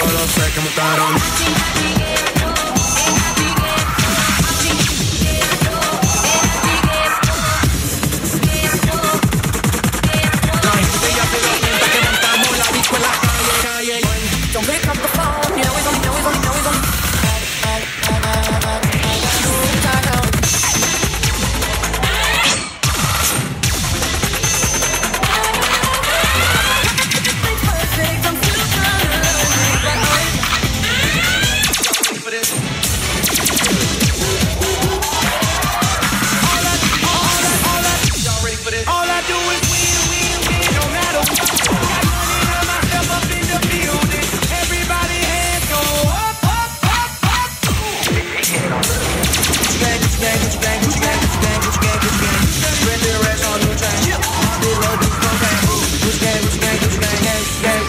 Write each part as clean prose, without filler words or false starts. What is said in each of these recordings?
solo sé que mutaron. Don't pick up the phone, you know he's on. All I do is win, no matter what. Got money on myself up in the building. Everybody hands go up. Gucci gang. Spread the rest on new chain. My big low do cocaine. Gucci gang.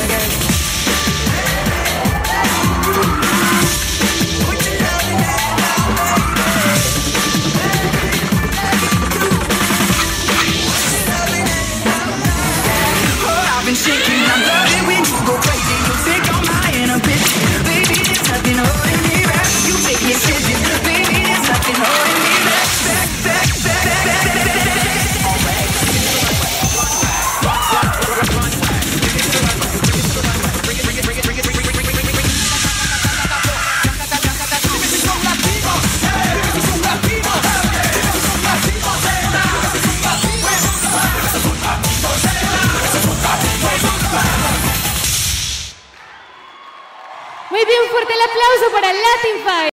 Shaking, I love it when you go crazy. You take all my inhibition. Baby, there's nothing holding me back. You make me dizzy. Baby, there's nothing holding me back. Muy bien, fuerte el aplauso para Latin Five.